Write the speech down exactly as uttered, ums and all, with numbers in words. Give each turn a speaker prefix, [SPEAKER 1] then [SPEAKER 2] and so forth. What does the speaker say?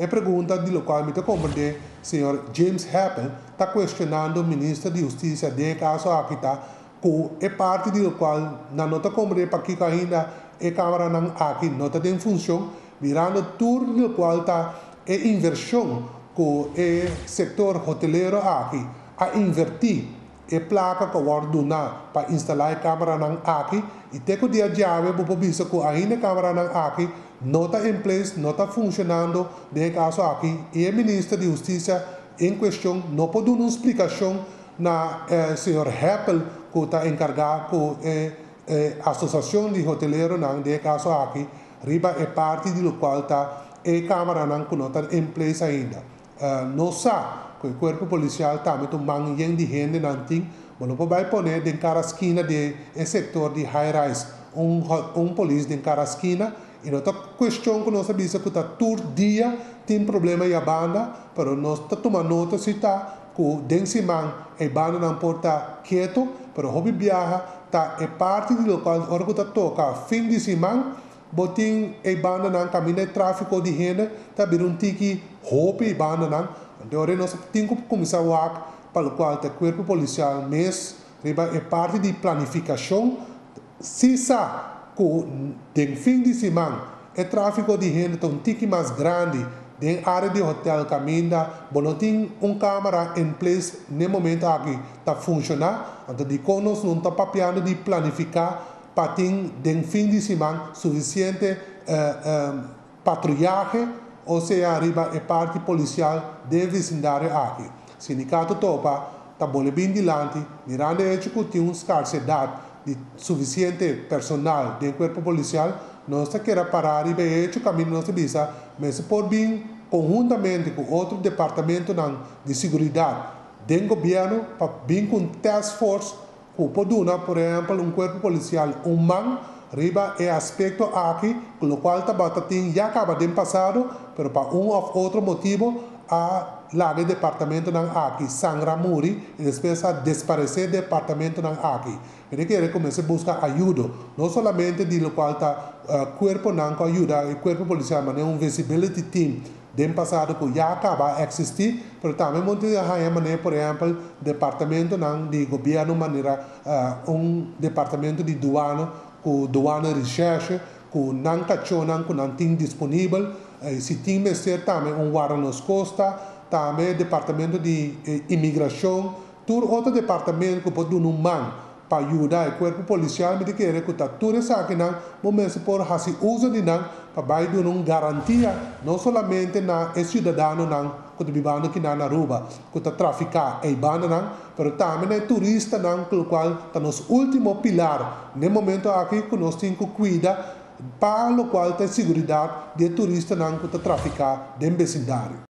[SPEAKER 1] E pergunta di lo qual mi comprende, signor James Happel, sta questionando il ministro di giustizia del caso Akita, che è parte di lo qual non nota comprende perché ainda e Camera non Aki nota in funzione, virando tutto lo qual sta è inversione con il settore hotelero Aki a invertire e placa che vuole donare per installare camera nan Aki e teco dia chiave può visto che ainda camera nan Aki nota in place, nota funzionando nel caso Aki e il ministro di giustizia in questione non può dare un'spiegazione na eh, signor Happel che sta incaricato eh, eh, associazione di hotelero nan nel caso Aki riba è parte di lo quale sta e camera nan che nota in place ainda uh, non sa il corpo policiale também tu mang yang di gente nanting, ma lo puoi poner in cara schina del settore di high rise, un un police in cara schina, e nota questione che non si bisa che ta tur dia tin problema ya banda, però non sta toma nota si ta che den si mang e banda non porta quieto, però hobby viaja ta è parte di local ora che ta tocca fin di si mang botin e banda nan cammina traffico di gente, ta bir un tiki hopi banda nan de ore nós temos que começar o ato para o qual o corpo policial mês é parte de planificação se sa que no fim de semana o tráfego de gente um tique mais grande na área de hotel caminha não tem uma câmera em place no momento aqui está funcionando então de conos não está papiando de planificar para ter no fim de semana suficiente uh, uh, patrulhagem ou seja, arriba é parte policial del vecindario aqui. Sindicato Topa está bem dilante, mirando a que tem uma escassidade de suficiente personal do corpo policial, nós queremos parar e ver o caminho que nós visa, mas por bem conjuntamente com outro departamento de segurança do governo, para vir com task force, que pode dar, por exemplo, um corpo policial humano, riba é aspecto aqui, com o qual está batendo já acaba de passado, mas para um ou outro motivo, a lá do departamento não aqui sangra muri e depois a desaparecer do departamento não aqui. Ele quer começar a buscar ajuda, não somente de lo qual está o corpo não com ajuda, o corpo policial, mas é um visibility team do passado que já acaba de existir, mas também muito de maneira, por exemplo, departamento não de governo maneira uh, um departamento de doana com doana recherche, com não cachonan, com não tem disponível, eh, se tem que ser também um guarda nas costas, também departamento de eh, imigração, todo outro departamento que pode dar um man para ajudar o corpo policial, me quer que está tudo isso aqui não, mas por fazer uso de não, para dar uma garantia, não somente na cidadão não, que vivendo aqui na rua, que está traficar e banda não, mas também é turista não, com o qual está nos último pilar, no momento aqui que nós temos que cuidar, para o qual tem segurança de turista não que está traficar dentro do vecindário.